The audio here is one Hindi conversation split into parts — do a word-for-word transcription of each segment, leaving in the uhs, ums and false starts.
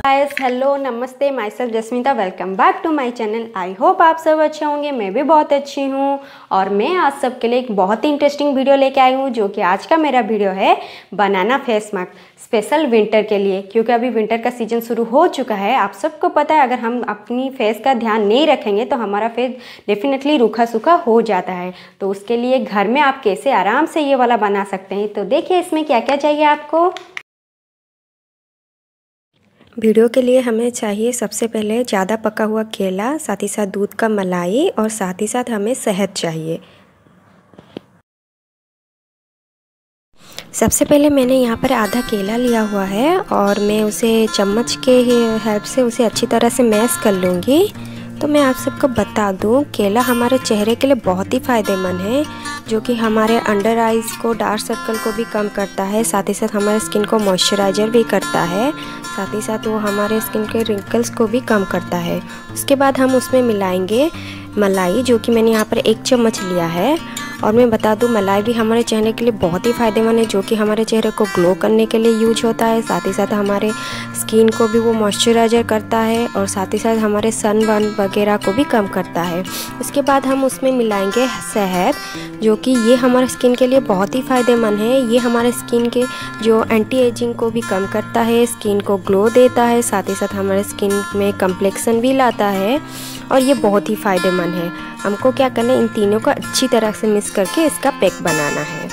गाइस, हेलो, नमस्ते, myself Jasmita. Welcome back to my channel. I hope आप सब अच्छे होंगे। मैं भी बहुत अच्छी हूँ और मैं आज सबके लिए एक बहुत ही इंटरेस्टिंग वीडियो लेके आई हूँ, जो कि आज का मेरा वीडियो है banana face mask special winter के लिए। क्योंकि अभी विंटर का सीज़न शुरू हो चुका है। आप सबको पता है, अगर हम अपनी फेस का ध्यान नहीं रखेंगे तो हमारा फेस डेफिनेटली रूखा सूखा हो जाता है। तो उसके लिए घर में आप कैसे आराम से ये वाला बना सकते हैं, तो देखिए इसमें क्या क्या चाहिए आपको। वीडियो के लिए हमें चाहिए सबसे पहले ज़्यादा पका हुआ केला, साथ ही साथ दूध का मलाई और साथ ही साथ हमें शहद चाहिए। सबसे पहले मैंने यहाँ पर आधा केला लिया हुआ है और मैं उसे चम्मच के हेल्प से उसे अच्छी तरह से मैश कर लूँगी। तो मैं आप सबको बता दूँ, केला हमारे चेहरे के लिए बहुत ही फ़ायदेमंद है, जो कि हमारे अंडर आइज़ को, डार्क सर्कल को भी कम करता है। साथ ही साथ हमारे स्किन को मॉइस्चराइज़र भी करता है। साथ ही साथ वो हमारे स्किन के रिंकल्स को भी कम करता है। उसके बाद हम उसमें मिलाएंगे मलाई, जो कि मैंने यहाँ पर एक चम्मच लिया है। और मैं बता दूं, मलाई भी हमारे चेहरे के लिए बहुत ही फ़ायदेमंद है, जो कि हमारे चेहरे को ग्लो करने के लिए यूज होता है। साथ ही साथ हमारे स्किन को भी वो मॉइस्चराइज़र करता है और साथ ही साथ हमारे सन बर्न वगैरह को भी कम करता है। उसके बाद हम उसमें मिलाएंगे शहद, जो कि ये हमारे स्किन के लिए बहुत ही फ़ायदेमंद है। ये हमारे स्किन के जो एंटी एजिंग को भी कम करता है, स्किन को ग्लो देता है, साथ ही साथ हमारे स्किन में कम्प्लेक्सन भी लाता है और ये बहुत ही फ़ायदेमंद है। हमको क्या करना है, इन तीनों को अच्छी तरह से मिक्स करके इसका पैक बनाना है।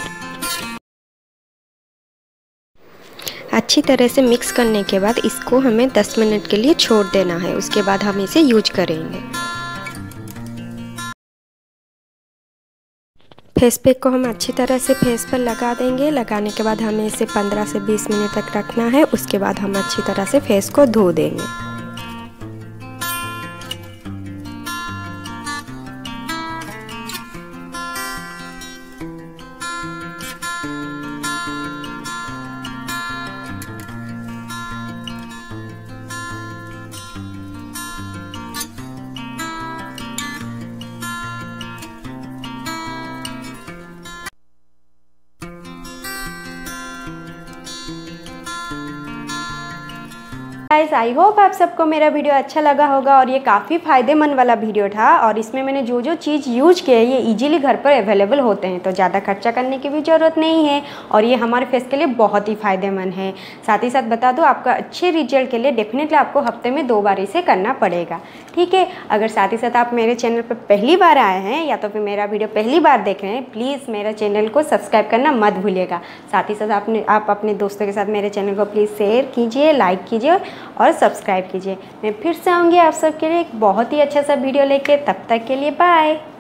अच्छी तरह से मिक्स करने के बाद इसको हमें दस मिनट के लिए छोड़ देना है। उसके बाद हम इसे यूज करेंगे। फेस पैक को हम अच्छी तरह से फेस पर लगा देंगे। लगाने के बाद हमें इसे पंद्रह से बीस मिनट तक रखना है। उसके बाद हम अच्छी तरह से फेस को धो देंगे। गाइस, आई होप आप सबको मेरा वीडियो अच्छा लगा होगा और ये काफ़ी फ़ायदेमंद वाला वीडियो था। और इसमें मैंने जो जो चीज़ यूज किया है ये इजीली घर पर अवेलेबल होते हैं, तो ज़्यादा खर्चा करने की भी ज़रूरत नहीं है और ये हमारे फेस के लिए बहुत ही फ़ायदेमंद है। साथ ही साथ बता दो, आपका अच्छे रिजल्ट के लिए डेफिनेटली आपको हफ्ते में दो बार इसे करना पड़ेगा, ठीक है। अगर साथ ही साथ आप मेरे चैनल पर पहली बार आए हैं या तो फिर मेरा वीडियो पहली बार देख रहे हैं, प्लीज़ मेरा चैनल को सब्सक्राइब करना मत भूलिएगा। साथ ही साथ आपने आप अपने दोस्तों के साथ मेरे चैनल को प्लीज़ शेयर कीजिए, लाइक कीजिए और सब्सक्राइब कीजिए। मैं फिर से आऊँगी आप सबके लिए एक बहुत ही अच्छा सा वीडियो लेके। तब तक के लिए बाय।